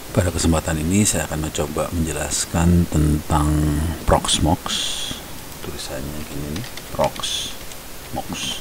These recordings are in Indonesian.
Pada kesempatan ini saya akan mencoba menjelaskan tentang Proxmox. Tulisannya gini nih, Proxmox.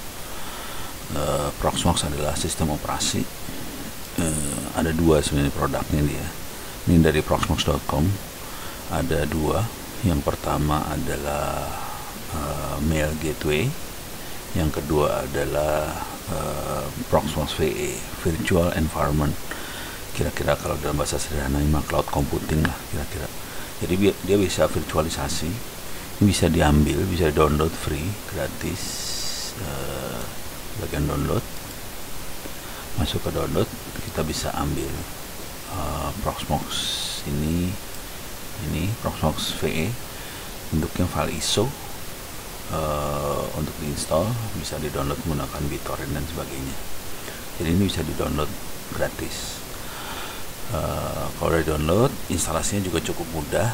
Proxmox adalah sistem operasi. Ada dua sebenarnya produknya dia. Ini dari proxmox.com. Ada dua. Yang pertama adalah Mail Gateway. Yang kedua adalah Proxmox VE, Virtual Environment. Kira-kira kalau dalam bahasa sederhana ini cloud computing lah kira-kira. Jadi dia bisa virtualisasi, ini bisa diambil, bisa download free, gratis. Bagian download, masuk ke download, kita bisa ambil Proxmox ini Proxmox VE, bentuknya file ISO. Untuk diinstal bisa di-download menggunakan BitTorrent dan sebagainya. Jadi ini bisa di-download gratis. Kalau udah download, instalasinya juga cukup mudah.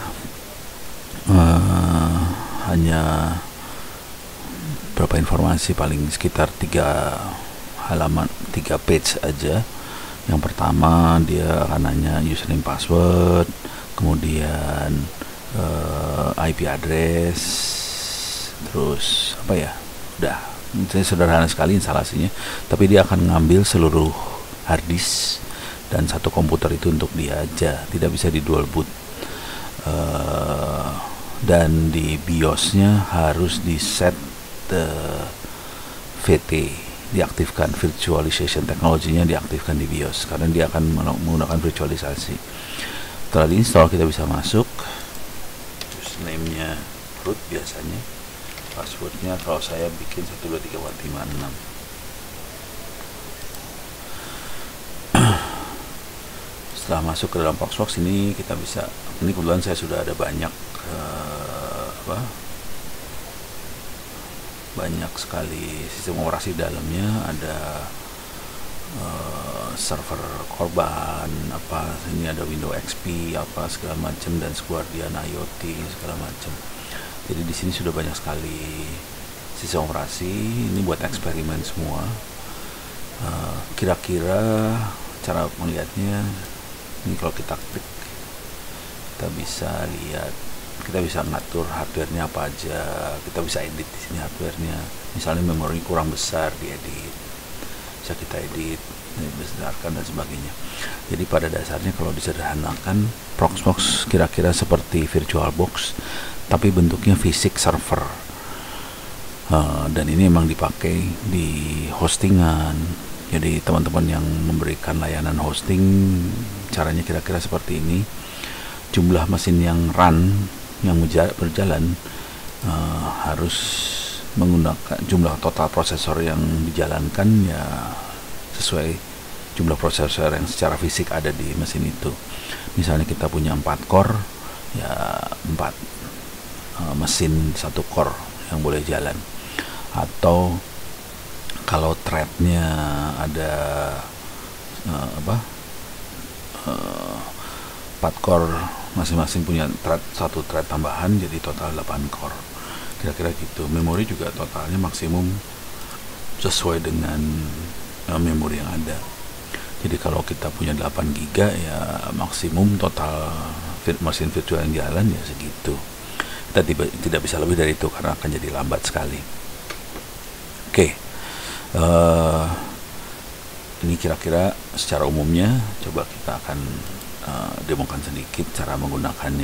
Hanya berapa informasi, paling sekitar 3 halaman, 3 page aja. Yang pertama dia akan nanya username password, kemudian IP address, terus apa ya, udah sederhana sekali instalasinya. Tapi dia akan ngambil seluruh harddisk dan satu komputer itu untuk dia aja, tidak bisa di dual boot. Dan di BIOS-nya harus di set VT, diaktifkan, virtualization teknologinya diaktifkan di BIOS karena dia akan menggunakan virtualisasi. Setelah diinstal kita bisa masuk, username-nya root biasanya, passwordnya kalau saya bikin 1234566. Setelah masuk ke dalam Proxmox ini kita bisa, ini kebetulan saya sudah ada banyak banyak sekali sistem operasi dalamnya. Ada server korban apa, ini ada Windows XP apa segala macam, dan Guardian IoT segala macam. Jadi di sini sudah banyak sekali sistem operasi. Ini buat eksperimen semua. Kira-kira cara melihatnya, ini kalau kita klik, kita bisa lihat, kita bisa ngatur hardware-nya apa aja. Kita bisa edit di sini hardware-nya. Misalnya memori kurang besar, diedit, bisa kita edit, dibesarkan dan sebagainya. Jadi pada dasarnya kalau disederhanakan, Proxmox kira-kira seperti VirtualBox, tapi bentuknya fisik server. Dan ini memang dipakai di hostingan. Jadi teman-teman yang memberikan layanan hosting, caranya kira-kira seperti ini. Jumlah mesin yang run, yang berjalan, harus menggunakan jumlah total prosesor yang dijalankan ya sesuai jumlah prosesor yang secara fisik ada di mesin itu. Misalnya kita punya 4 core, ya 4 mesin 1 core yang boleh jalan. Atau kalau threadnya ada 4 core, masing-masing punya satu thread tambahan, jadi total 8 core, kira-kira gitu. Memori juga totalnya maksimum sesuai dengan memori yang ada. Jadi kalau kita punya 8 GB ya maksimum total mesin virtual yang jalan ya segitu. Kita tidak bisa lebih dari itu karena akan jadi lambat sekali. Oke. Ini kira-kira secara umumnya, coba kita akan demokan sedikit cara menggunakannya.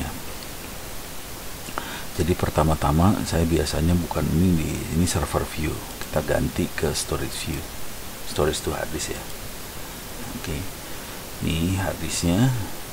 Jadi pertama-tama saya biasanya bukan ini server view, kita ganti ke storage view, storage to hard disk ya. Oke, ini hard disknya.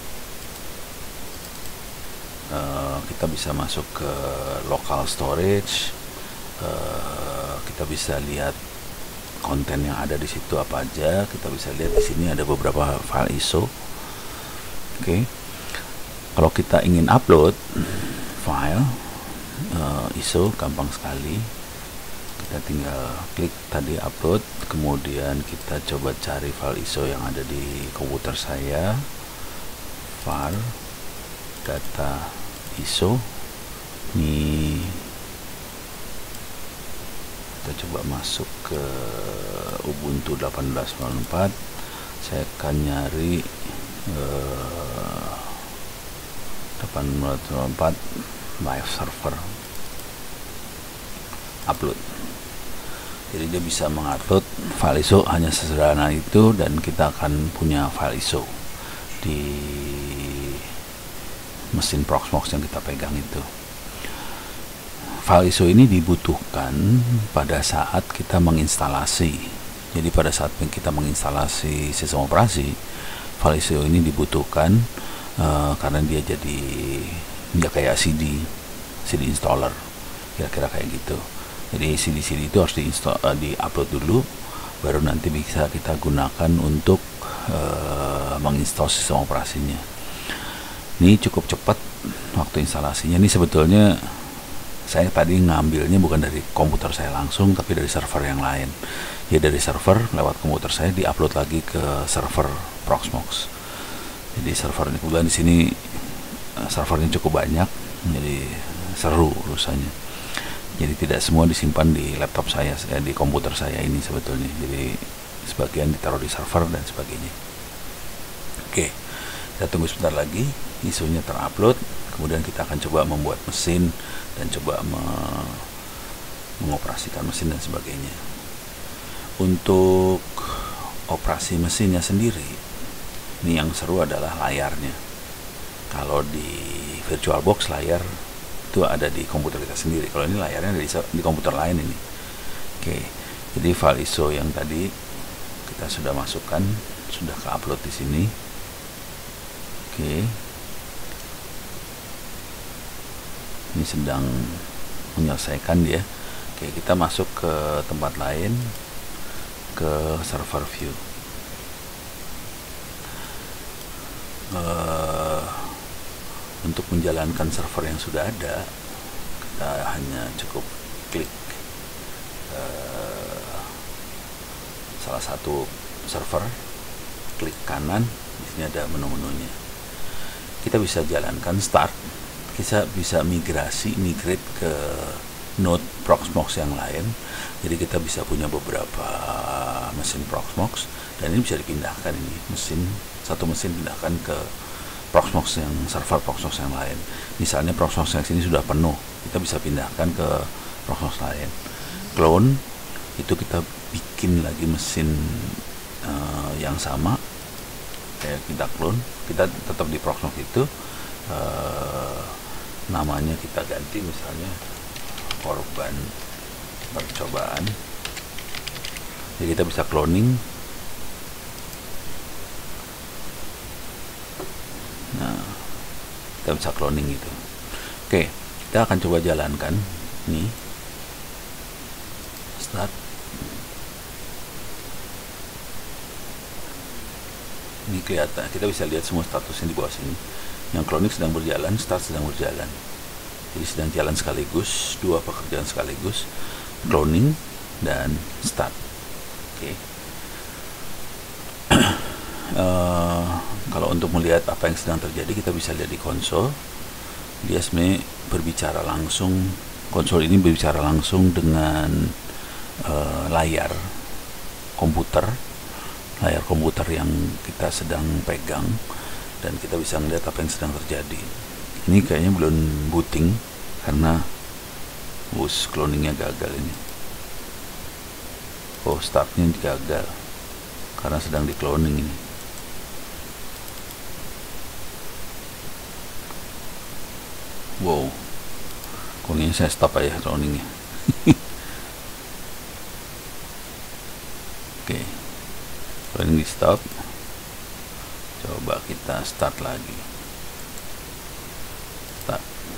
Kita bisa masuk ke local storage. Kita bisa lihat konten yang ada di situ apa aja. Kita bisa lihat di sini ada beberapa file ISO. Oke. Kalau kita ingin upload file ISO, gampang sekali. Kita tinggal klik tadi upload, kemudian kita coba cari file ISO yang ada di komputer saya. File data ISO. Ini kita coba masuk ke Ubuntu 18.04. Saya akan nyari 804 live server upload. Jadi dia bisa mengupload file ISO hanya sesederhana itu, dan kita akan punya file ISO di mesin Proxmox yang kita pegang itu. File ISO ini dibutuhkan pada saat kita menginstalasi. Jadi pada saat kita menginstalasi sistem operasi, file ISO ini dibutuhkan karena dia kayak CD installer, kira-kira kayak gitu. Jadi CD itu harus di-upload dulu, baru nanti bisa kita gunakan untuk menginstal sistem operasinya. Ini cukup cepat waktu instalasinya. Ini sebetulnya saya tadi ngambilnya bukan dari komputer saya langsung, tapi dari server yang lain. Ya dari server lewat komputer saya di-upload lagi ke server Proxmox. Jadi server ini kebetulan di sini servernya cukup banyak, jadi seru urusannya. Jadi tidak semua disimpan di laptop saya, di komputer saya ini sebetulnya. Jadi sebagian ditaruh di server dan sebagainya. Oke, kita tunggu sebentar lagi isunya terupload. Kemudian kita akan coba membuat mesin dan coba mengoperasikan mesin dan sebagainya. Untuk operasi mesinnya sendiri, ini yang seru adalah layarnya. Kalau di VirtualBox layar itu ada di komputer kita sendiri. Kalau ini layarnya di komputer lain ini. Oke, jadi file ISO yang tadi kita sudah masukkan, sudah ke-upload di sini. Oke, ini sedang menyelesaikan dia. Oke, kita masuk ke tempat lain, ke server view. Untuk menjalankan server yang sudah ada, kita hanya cukup klik salah satu server, klik kanan, di sini ada menu-menunya. Kita bisa jalankan start, kita bisa migrate ke node Proxmox yang lain. Jadi kita bisa punya beberapa mesin Proxmox, dan ini bisa dipindahkan, ini satu mesin pindahkan ke Proxmox yang server Proxmox yang lain. Misalnya Proxmox yang sini sudah penuh, kita bisa pindahkan ke Proxmox lain. Clone itu kita bikin lagi mesin yang sama, kayak kita clone, kita tetap di Proxmox itu, namanya kita ganti misalnya korban percobaan. Jadi kita bisa cloning. Nah, kita bisa cloning gitu. Oke, kita akan coba jalankan. Nih, start. Ini kelihatan, kita bisa lihat semua statusnya di bawah sini. Yang cloning sedang berjalan, start sedang berjalan. Jadi sedang jalan sekaligus, dua pekerjaan sekaligus, cloning dan start. Oke. Kalau untuk melihat apa yang sedang terjadi, kita bisa lihat di konsol. Dia sebenarnya berbicara langsung, konsol ini berbicara langsung dengan layar komputer yang kita sedang pegang, dan kita bisa melihat apa yang sedang terjadi. Ini kayaknya belum booting karena cloningnya gagal ini. Oh, startnya gagal karena sedang di cloning ini. Wow, kayaknya saya stop aja cloningnya. Oke, cloning di stop. Coba kita start lagi. Start.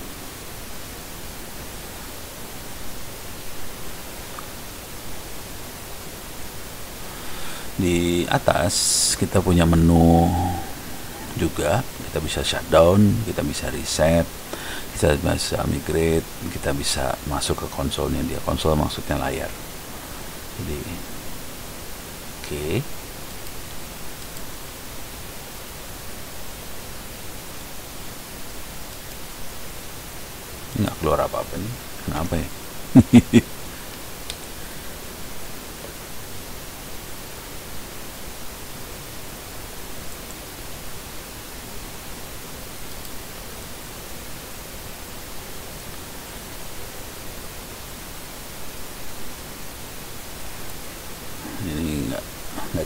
Di atas kita punya menu juga, kita bisa shutdown, kita bisa reset, kita bisa migrate, kita bisa masuk ke konsolnya dia. Konsol maksudnya layar. Jadi oke. Nggak keluar apa-apa nih, kenapa ya?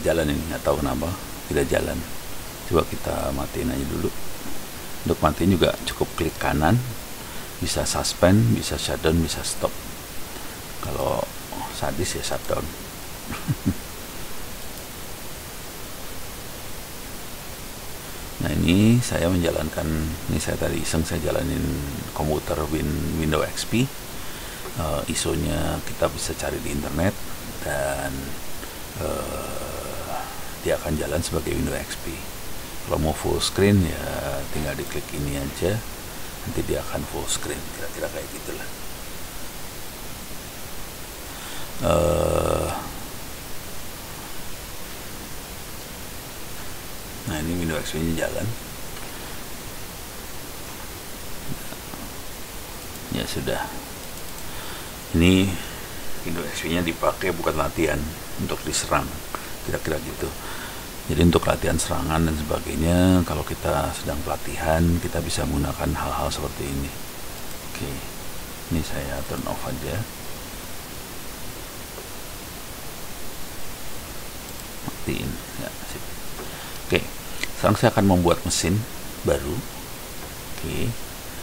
jalan ini, nggak tahu kenapa tidak jalan. Coba kita matiin aja dulu. Untuk matiin juga cukup klik kanan, bisa suspend, bisa shutdown, bisa stop. Kalau sadis ya shutdown. Nah ini saya menjalankan, ini saya tadi iseng saya jalanin komputer Windows XP. ISO-nya kita bisa cari di internet dan dia akan jalan sebagai Windows XP. Kalau mau full screen ya tinggal diklik ini aja, nanti dia akan full screen, kira-kira kayak gitulah. Nah ini Windows XP nya jalan. Ya sudah. Ini Windows XP nya dipakai bukan latihan, untuk diserang, kira-kira gitu. Jadi untuk latihan serangan dan sebagainya, kalau kita sedang pelatihan, kita bisa menggunakan hal-hal seperti ini. Oke, ini saya turn off aja. Matiin. Ya, sip. Oke, sekarang saya akan membuat mesin baru. Oke,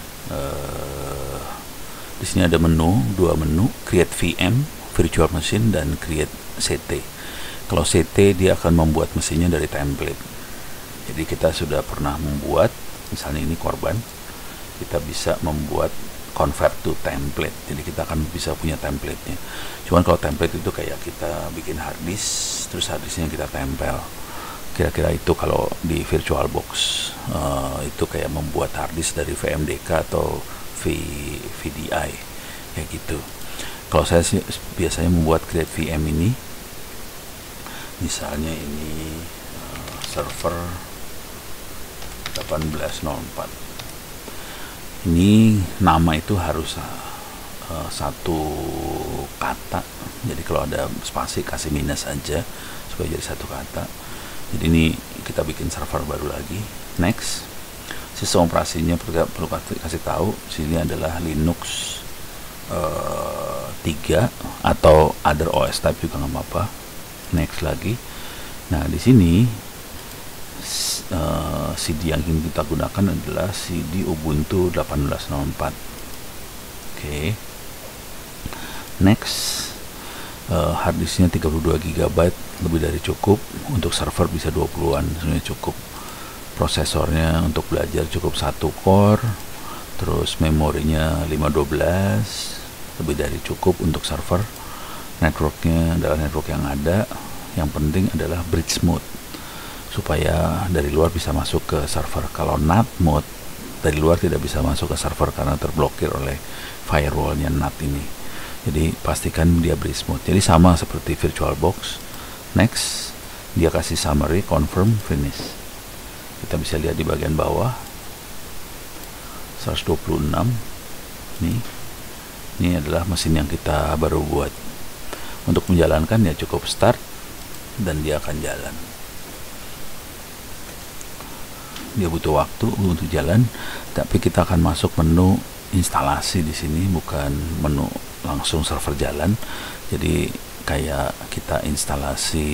di sini ada dua menu, create VM, virtual machine, dan create CT. Kalau CT dia akan membuat mesinnya dari template. Jadi kita sudah pernah membuat, misalnya ini korban, kita bisa membuat convert to template. Jadi kita akan bisa punya template-nya. Cuman kalau template itu kayak kita bikin hard disk, terus hard disknya kita tempel. Kira-kira itu kalau di VirtualBox. Itu kayak membuat hard disk dari VMDK atau VDI, kayak gitu. Kalau saya sih biasanya membuat create VM ini, misalnya ini server 1804. Ini nama itu harus satu kata. Jadi kalau ada spasi kasih minus aja supaya jadi satu kata. Jadi ini kita bikin server baru lagi. Next. Sistem operasinya perlu kasih tahu. Sini adalah Linux 3 atau other OS type juga nggak apa-apa. Next lagi. Nah di sini CD yang ingin kita gunakan adalah CD Ubuntu 18.04. Oke. Next. Hard disknya 32 GB, lebih dari cukup. Untuk server bisa 20-an, sebenarnya cukup. Prosesornya untuk belajar cukup 1 core. Terus memorinya 512, lebih dari cukup untuk server. Networknya adalah network yang ada. Yang penting adalah bridge mode, supaya dari luar bisa masuk ke server. Kalau NAT mode, dari luar tidak bisa masuk ke server karena terblokir oleh firewallnya NAT ini. Jadi pastikan dia bridge mode. Jadi sama seperti VirtualBox. Next, dia kasih summary, confirm, finish. Kita bisa lihat di bagian bawah 126. Ini adalah mesin yang kita baru buat. Untuk menjalankan ya cukup start dan dia akan jalan. Dia butuh waktu untuk jalan, tapi kita akan masuk menu instalasi di sini, bukan menu langsung server jalan. Jadi kayak kita instalasi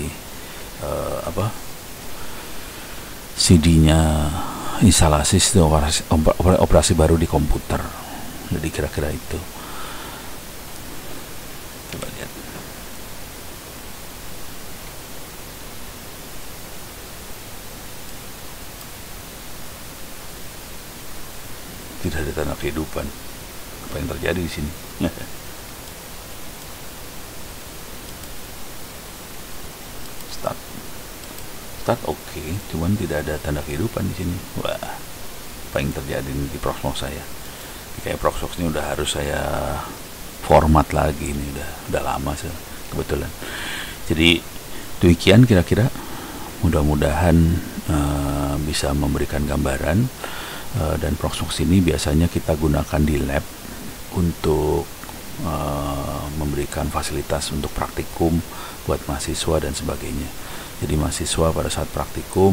CD-nya, instalasi operasi baru di komputer. Jadi kira-kira itu. Coba lihat. Tidak ada tanda kehidupan. Apa yang terjadi di sini? Start oke, cuman tidak ada tanda kehidupan di sini. Wah, apa yang terjadi di Proxmox saya? Kayak Proxmox ini udah harus saya format lagi, ini udah lama sih kebetulan. Jadi demikian kira-kira. Mudah-mudahan bisa memberikan gambaran. Dan Proxmox ini biasanya kita gunakan di lab untuk memberikan fasilitas untuk praktikum buat mahasiswa dan sebagainya. Jadi mahasiswa pada saat praktikum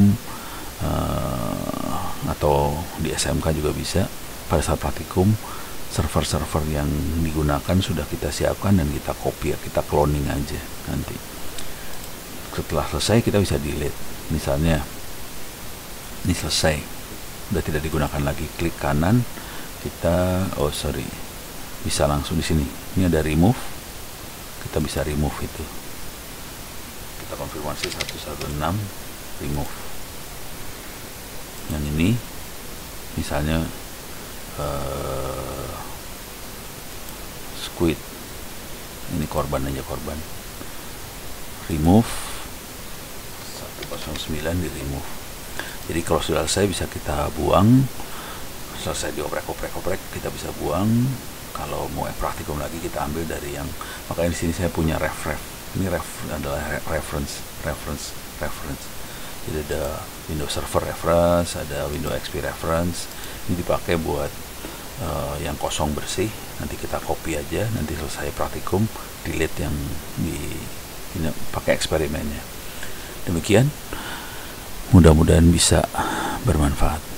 atau di SMK juga bisa, pada saat praktikum server-server yang digunakan sudah kita siapkan dan kita copy, kita cloning aja nanti. Setelah selesai kita bisa delete. Misalnya ini selesai, udah tidak digunakan lagi, klik kanan, kita bisa langsung di sini. Ini ada remove, kita bisa remove itu. Kita konfirmasi 116 remove. Yang ini misalnya squid, ini korban aja, korban. Remove 109 di remove. Jadi kalau sudah selesai bisa kita buang. Selesai dioprek-oprek kita bisa buang. Kalau mau praktikum lagi kita ambil dari yang, makanya di sini saya punya ref. Ini adalah reference. Jadi ada Windows Server reference, ada Windows XP reference. Ini dipakai buat yang kosong bersih. Nanti kita copy aja. Nanti selesai praktikum delete yang pakai eksperimennya. Demikian. Mudah-mudahan bisa bermanfaat.